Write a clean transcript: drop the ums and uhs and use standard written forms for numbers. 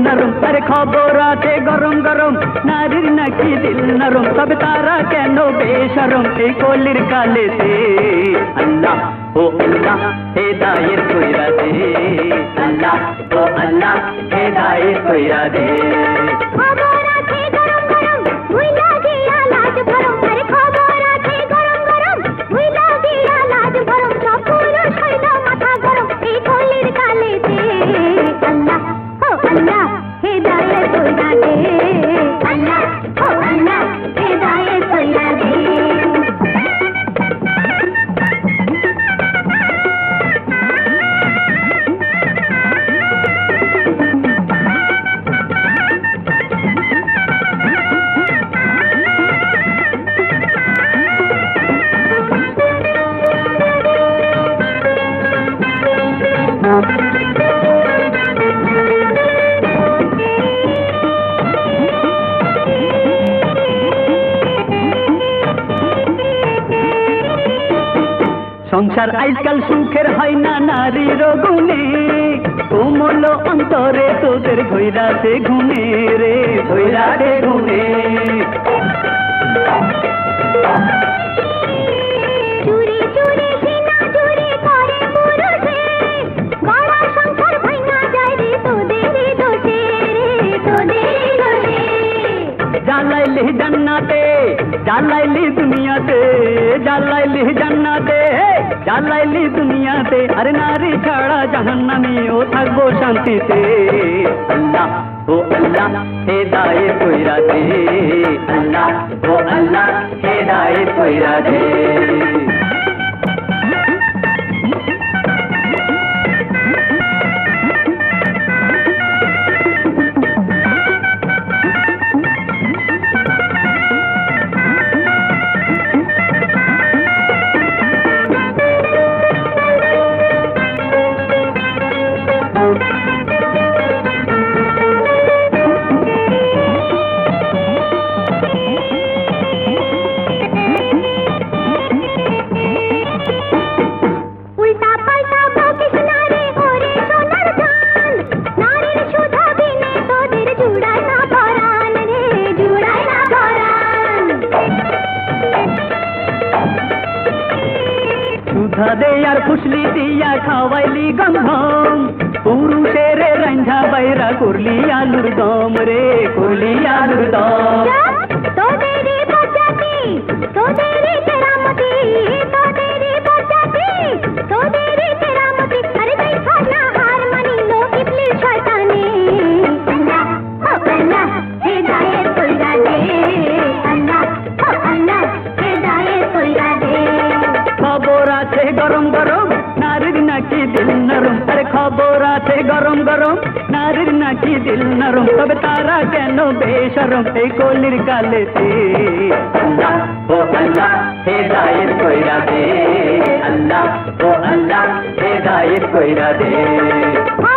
নরম আরে খবর আছে গরম গরম নারীর নাকি দিল নরম তবে তারা কেন বেশরম এই কলির কালেতে আল্লাহ ও আল্লাহ হেদায়েত কইরা দে আল্লাহ ও আল্লাহ হেদায়েত কইরা দে সংসার আজকাল সুখের হয় না নারীর গুণে কোমল অন্তরে তোদের ধৈরাতে ঘুমে রে ধৈরাতে ঘুমে চুরি চুরি সিনা চুরি করে পুরুষে গড়া সংসার ভাঙা যায় রে তোদের দোষে রে তোদের দোষে জ্বালাইলি জান্নাতে জ্বালাইলি দুনিয়াতে জ্বালাইলি জান্নাতে জ্বালাইলি দুনিয়াতে আরে নারী ছাড়া জাহান্নামেও থাকবো শান্তিতে আল্লাহ ও আল্লাহ হেদায়েত কইরা দে আল্লাহ ও আল্লাহ হেদায়েত কইরা দে দে আর ফুসলি দিয়া খাওয়াইলি গন্ধম পুরুষের রান্ধা বাইরা করলি আলুর দম রে করলি আলুর দম তোদেরই প্রজাতি তোদেরই কেরামতি তোদেরই প্রজাতি তোদেরই কেরামতি আরে দেখা না হার মানিল ইবলিস শয়তানি আল্লাহ ও আল্লাহ হেদায়েত কইরা দে আল্লাহ ও আল্লাহ হেদায়েত কইরা দে খবর আছে গরম গরম নারীর নাকি দিল নরম আরে খবর আছে গরম গরম নারীর নাকি দিল নরম তবে তারা কেন বেশরম এই কলির কালেতে আল্লাহ ও আল্লাহ হেদায়েত কইরা দে আল্লাহ ও আল্লাহ হেদায়েত কইরা দে